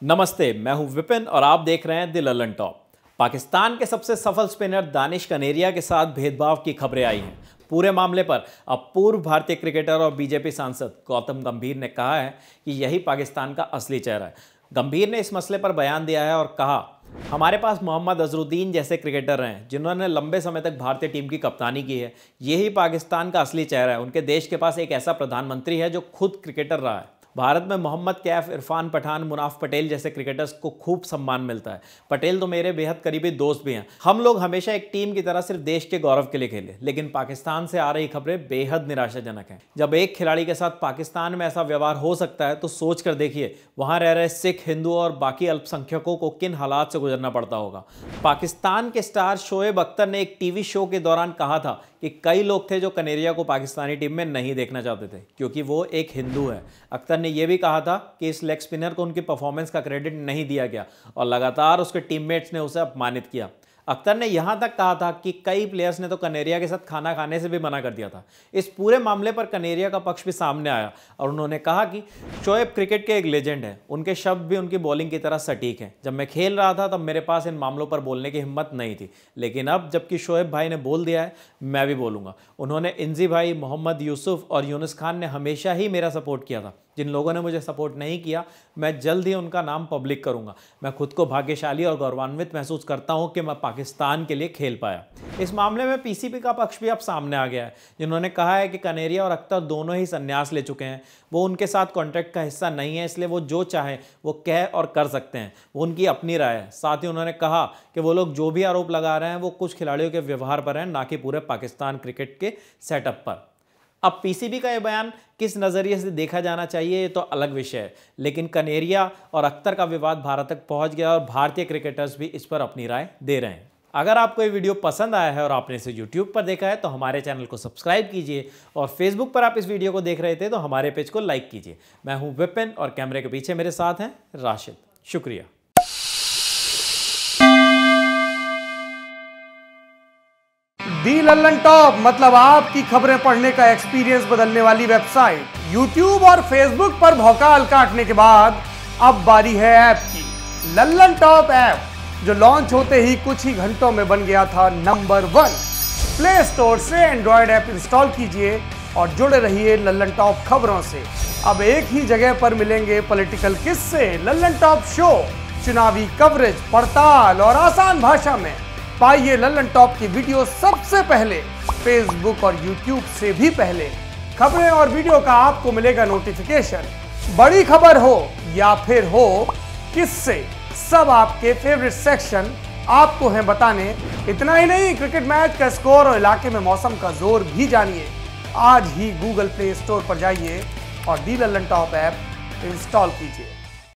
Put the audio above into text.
नमस्ते, मैं हूं विपिन और आप देख रहे हैं द लल्लनटॉप। पाकिस्तान के सबसे सफल स्पिनर दानिश कनेरिया के साथ भेदभाव की खबरें आई हैं। पूरे मामले पर अब पूर्व भारतीय क्रिकेटर और बीजेपी सांसद गौतम गंभीर ने कहा है कि यही पाकिस्तान का असली चेहरा है। गंभीर ने इस मसले पर बयान दिया है और कहा, हमारे पास मोहम्मद अजहरुद्दीन जैसे क्रिकेटर हैं जिन्होंने लंबे समय तक भारतीय टीम की कप्तानी की है। यही पाकिस्तान का असली चेहरा है। उनके देश के पास एक ऐसा प्रधानमंत्री है जो खुद क्रिकेटर रहा है। भारत में मोहम्मद कैफ, इरफान पठान, मुनाफ पटेल जैसे क्रिकेटर्स को खूब सम्मान मिलता है। पटेल तो मेरे बेहद करीबी दोस्त भी हैं। हम लोग हमेशा एक टीम की तरह सिर्फ देश के गौरव के लिए खेले, लेकिन पाकिस्तान से आ रही खबरें बेहद निराशाजनक हैं। जब एक खिलाड़ी के साथ पाकिस्तान में ऐसा व्यवहार हो सकता है तो सोच कर देखिए वहां रह रहे सिख, हिंदू और बाकी अल्पसंख्यकों को किन हालात से गुजरना पड़ता होगा। पाकिस्तान के स्टार शोएब अख्तर ने एक टीवी शो के दौरान कहा था कि कई लोग थे जो कनेरिया को पाकिस्तानी टीम में नहीं देखना चाहते थे क्योंकि वो एक हिंदू है। अख्तर ने यह भी कहा था कि इस लेग स्पिनर को उनकी परफॉर्मेंस का क्रेडिट नहीं दिया गया और लगातार उसके टीममेट्स ने उसे अपमानित किया। अख्तर ने यहां तक कहा था कि कई प्लेयर्स ने तो कनेरिया के साथ खाना खाने से भी मना कर दिया था। इस पूरे मामले पर कनेरिया का पक्ष भी सामने आया और उन्होंने कहा कि शोएब क्रिकेट के एक लेजेंड हैं। उनके शब्द भी उनकी बॉलिंग की तरह सटीक हैं। जब मैं खेल रहा था तब मेरे पास इन मामलों पर बोलने की हिम्मत नहीं थी, लेकिन अब जबकि शोएब भाई ने बोल दिया है, मैं भी बोलूंगा। उन्होंने इंजी भाई, मोहम्मद यूसुफ और यूनुस खान ने हमेशा ही मेरा सपोर्ट किया था। जिन लोगों ने मुझे सपोर्ट नहीं किया, मैं जल्द ही उनका नाम पब्लिक करूंगा। मैं खुद को भाग्यशाली और गौरवान्वित महसूस करता हूं कि मैं पाकिस्तान के लिए खेल पाया। इस मामले में पीसीबी का पक्ष भी अब सामने आ गया है, जिन्होंने कहा है कि कनेरिया और अख्तर दोनों ही संन्यास ले चुके हैं। वो उनके साथ कॉन्ट्रैक्ट का हिस्सा नहीं है, इसलिए वो जो चाहे वो कह और कर सकते हैं। वो उनकी अपनी राय है। साथ ही उन्होंने कहा कि वो लोग जो भी आरोप लगा रहे हैं वो कुछ खिलाड़ियों के व्यवहार पर है, ना कि पूरे पाकिस्तान क्रिकेट के सेटअप पर। अब पीसीबी का यह बयान किस नज़रिए से देखा जाना चाहिए ये तो अलग विषय है, लेकिन कनेरिया और अख्तर का विवाद भारत तक पहुंच गया और भारतीय क्रिकेटर्स भी इस पर अपनी राय दे रहे हैं। अगर आपको ये वीडियो पसंद आया है और आपने इसे यूट्यूब पर देखा है तो हमारे चैनल को सब्सक्राइब कीजिए और फेसबुक पर आप इस वीडियो को देख रहे थे तो हमारे पेज को लाइक कीजिए। मैं हूं विपिन और कैमरे के पीछे मेरे साथ हैं राशिद। शुक्रिया। दी लल्लनटॉप मतलब आपकी खबरें पढ़ने का एक्सपीरियंस बदलने वाली वेबसाइट। यूट्यूब और फेसबुक पर भौकाल काटने के बाद अब बारी है ऐप की। लल्लनटॉप ऐप जो लॉन्च होते ही कुछ ही घंटों में बन गया था नंबर 1। प्ले स्टोर से एंड्रॉयड ऐप इंस्टॉल कीजिए और जुड़े रहिए लल्लनटॉप खबरों से। अब एक ही जगह पर मिलेंगे पॉलिटिकल किस्से, लल्लनटॉप शो, चुनावी कवरेज, पड़ताल और आसान भाषा में। पाइए लल्लनटॉप की वीडियो सबसे पहले, फेसबुक और यूट्यूब से भी पहले। खबरें और वीडियो का आपको मिलेगा नोटिफिकेशन। बड़ी खबर हो या फिर हो किससे, सब आपके फेवरेट सेक्शन आपको हैं बताने। इतना ही नहीं, क्रिकेट मैच का स्कोर और इलाके में मौसम का जोर भी जानिए। आज ही गूगल प्ले स्टोर पर जाइए और दी लल्लनटॉप ऐप इंस्टॉल कीजिए।